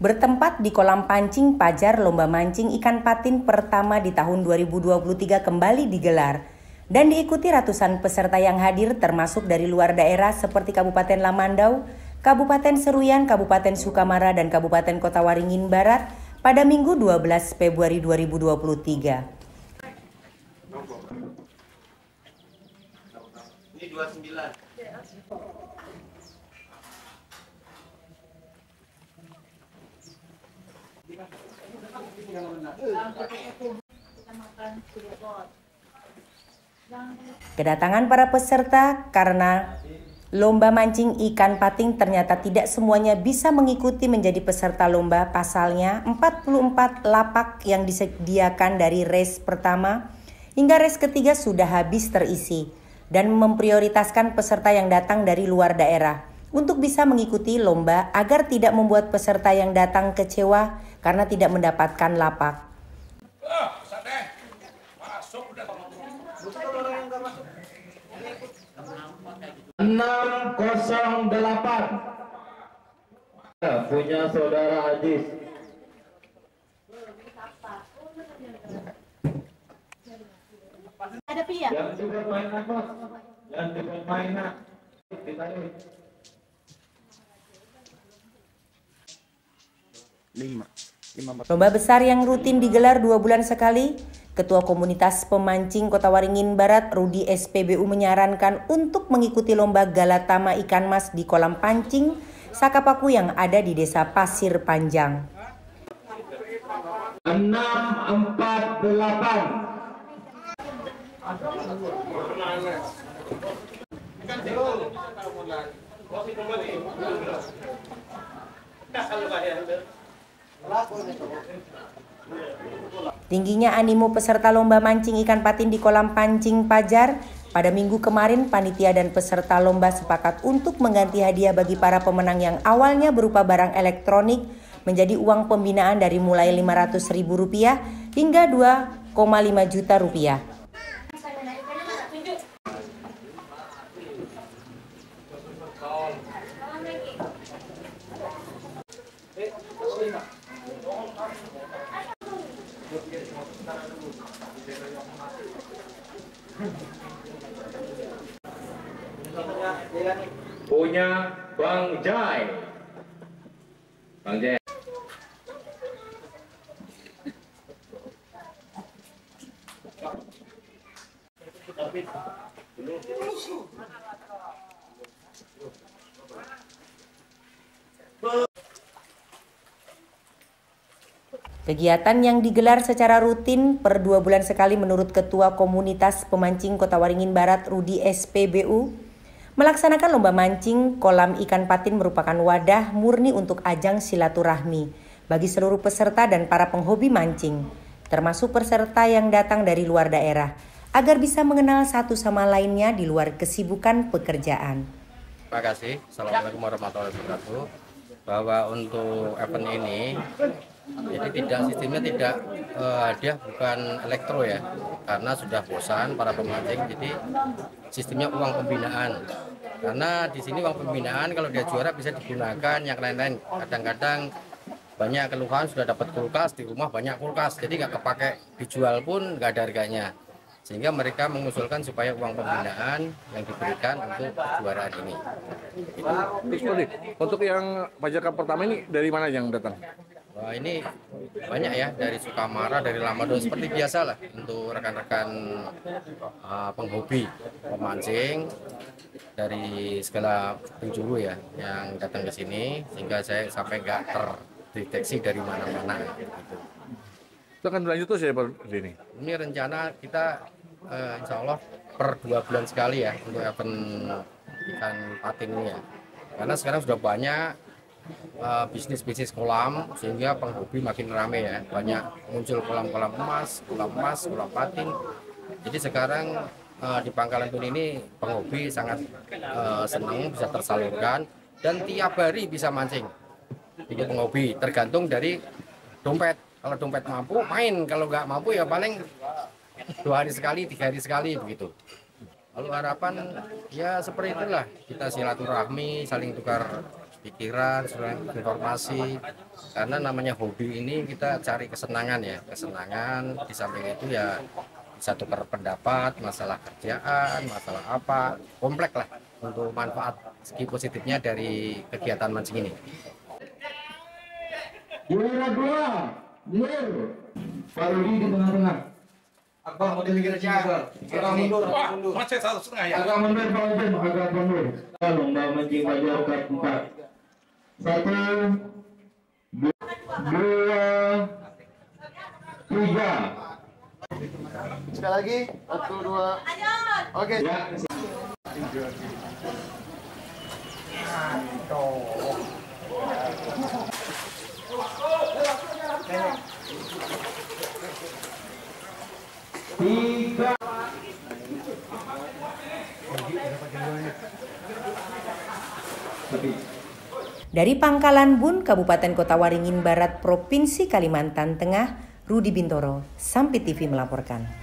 Bertempat di kolam pancing Pajar, lomba mancing ikan patin pertama di tahun 2023 kembali digelar dan diikuti ratusan peserta yang hadir termasuk dari luar daerah seperti Kabupaten Lamandau, Kabupaten Seruyan, Kabupaten Sukamara, dan Kabupaten Kota Waringin Barat pada Minggu 12 Februari 2023. Ini 29. Kedatangan para peserta karena lomba mancing ikan patin ternyata tidak semuanya bisa mengikuti menjadi peserta lomba. Pasalnya 44 lapak yang disediakan dari race pertama hingga race ketiga sudah habis terisi dan memprioritaskan peserta yang datang dari luar daerah untuk bisa mengikuti lomba agar tidak membuat peserta yang datang kecewa karena tidak mendapatkan lapak. 608 punya saudara Aziz. Ada pia. Yang juga mainan bos, yang juga mainan. Lomba besar yang rutin digelar 2 bulan sekali, Ketua Komunitas Pemancing Kota Waringin Barat, Rudi SPBU menyarankan untuk mengikuti lomba Galatama Ikan Mas di kolam pancing Sakapaku yang ada di Desa Pasir Panjang. 648 Tingginya animo peserta lomba mancing ikan patin di kolam pancing Pajar, pada minggu kemarin panitia dan peserta lomba sepakat untuk mengganti hadiah bagi para pemenang yang awalnya berupa barang elektronik menjadi uang pembinaan dari mulai Rp500.000 hingga Rp2,5 juta. punya Bang Jai. Bang Jai. Kegiatan yang digelar secara rutin per 2 bulan sekali menurut Ketua Komunitas Pemancing Kota Waringin Barat, Rudi SPBU, melaksanakan lomba mancing kolam ikan patin merupakan wadah murni untuk ajang silaturahmi bagi seluruh peserta dan para penghobi mancing, termasuk peserta yang datang dari luar daerah, agar bisa mengenal satu sama lainnya di luar kesibukan pekerjaan. Terima kasih. Assalamualaikum warahmatullahi wabarakatuh. Bahwa untuk event ini, jadi sistemnya tidak hadiah bukan elektro ya, karena sudah bosan para pemancing. Jadi sistemnya uang pembinaan. Karena di sini uang pembinaan kalau dia juara bisa digunakan yang lain-lain. Kadang-kadang banyak keluhan sudah dapat kulkas di rumah, banyak kulkas, jadi nggak kepake, dijual pun nggak ada harganya. Sehingga mereka mengusulkan supaya uang pembinaan yang diberikan untuk kejuaraan ini. Untuk yang pajak pertama ini dari mana yang datang? Wah, ini banyak ya, dari Sukamara, dari Lamandau, seperti biasa lah untuk rekan-rekan penghobi pemancing dari segala penjuru ya yang datang ke sini, sehingga saya sampai nggak terdeteksi dari mana-mana. Gitu. Itu akan berlanjut terus ya Pak ini? Ini rencana kita insya Allah per 2 bulan sekali ya untuk event ikan patin ini ya. Karena sekarang sudah banyak bisnis kolam, sehingga penghobi makin rame ya. Banyak muncul kolam-kolam emas, kolam patin. Jadi sekarang di Pangkalan Tun ini penghobi sangat senang bisa tersalurkan dan tiap hari bisa mancing. Jadi penghobi tergantung dari dompet. Kalau dompet mampu main, kalau nggak mampu ya paling 2 hari sekali, 3 hari sekali begitu. Lalu harapan ya seperti itulah, kita silaturahmi, saling tukar pikiran, informasi. Karena namanya hobi ini kita cari kesenangan ya, kesenangan. Di samping itu ya bisa tukar pendapat, masalah kerjaan, masalah apa, kompleks lah untuk manfaat segi positifnya dari kegiatan mancing ini. Juara 2, Nur. Farudi di tengah-tengah. Akbar mau dipikir aja. Agak mundur, agak mundur. Macet 1,5 ya. Agak mundur Pak Ujem, agak mundur. Lomba mancing Fajar Cup 4. 1, 2, 3. Sekali lagi, 1, 2. Oke. Ya. Tiga. Dari Pangkalan Bun, Kabupaten Kota Waringin Barat, Provinsi Kalimantan Tengah, Rudi Bintoro, Sampit TV melaporkan.